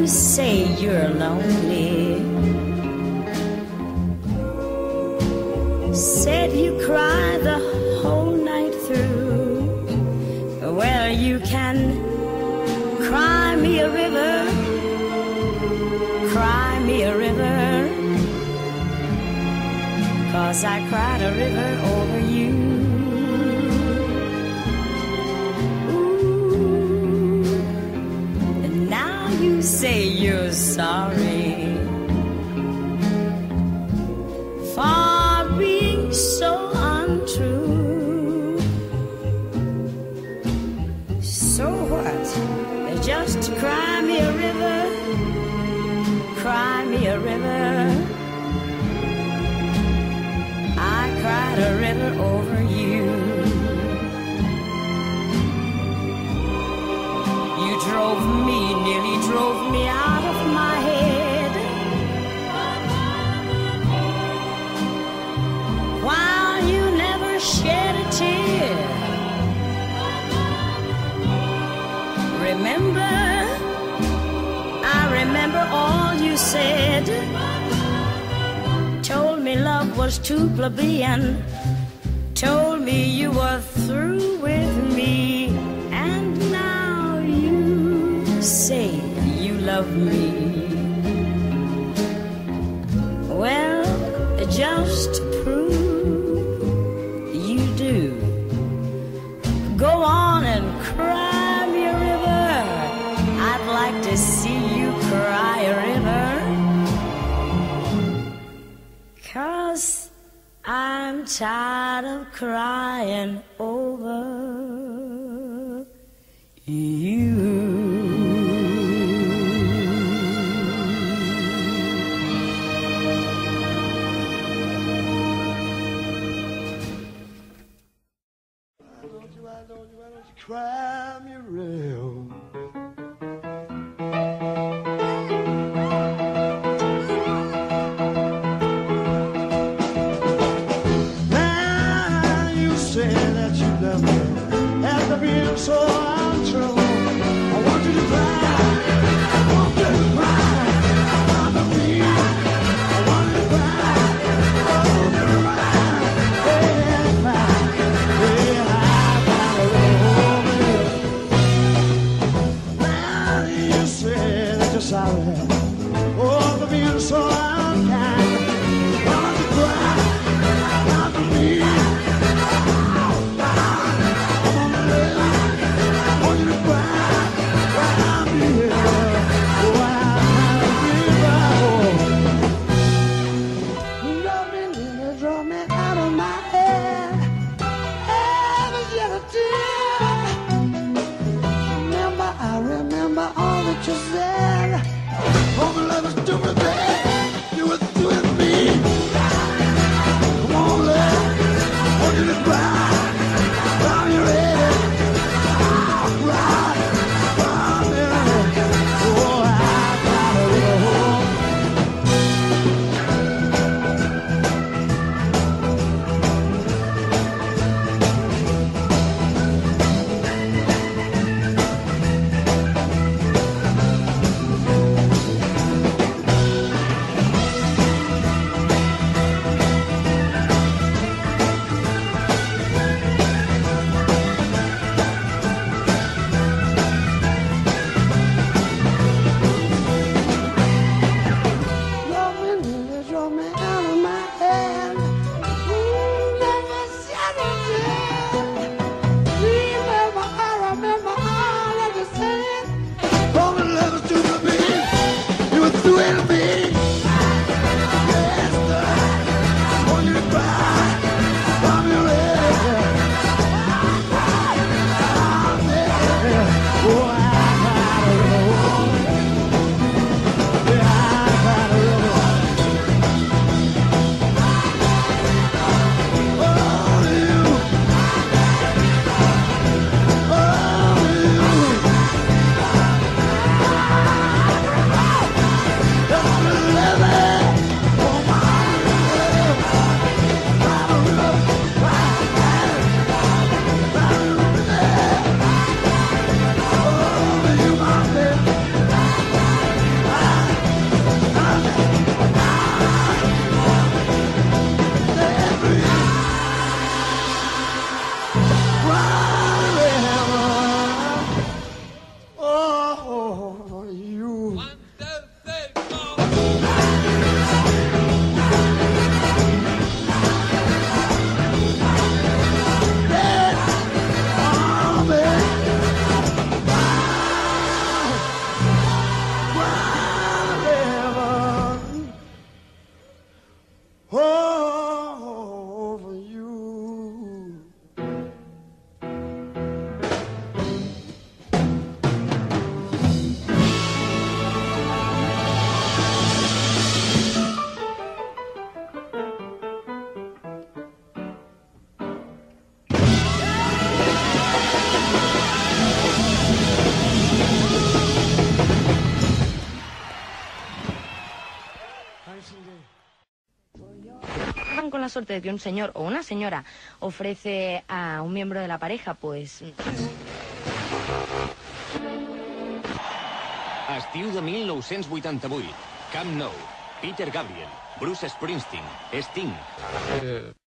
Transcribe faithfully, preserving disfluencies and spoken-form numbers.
you say you're lonely, said you cry the whole night through, well, you can cry me a river, cry me a river, 'cause I cried a river over you. Ooh, and now you say you're sorry for being so untrue. So what? Just cry me a river, cry me a river. I cried a river over you. You drove me, nearly drove me out of my head, while you never shed a tear. Remember, I remember all you said. Told me love was too plebeian, told me you were through with me, and now you say you love me. Well, just to prove you do, go on and cry me a river. I'd like to see you cry a river, 'cause I'm tired of crying over you. Don't you, I don't you, I don't you cry me real. So untrue. I want you to cry, I want you to cry, I want to be, I want you to cry, I want you to cry, yeah, cry, yeah, I gotta love you. Now you say that you're sorry, oh, for being so unkind. I want you to cry, I want to be. Remember all that you said. Oh, mala suerte de que un señor o una señora ofrece a un miembro de la pareja, pues... Estiu de mil nou-cents vuitanta-vuit. Camp Nou. Peter Gabriel. Bruce Springsteen. Sting.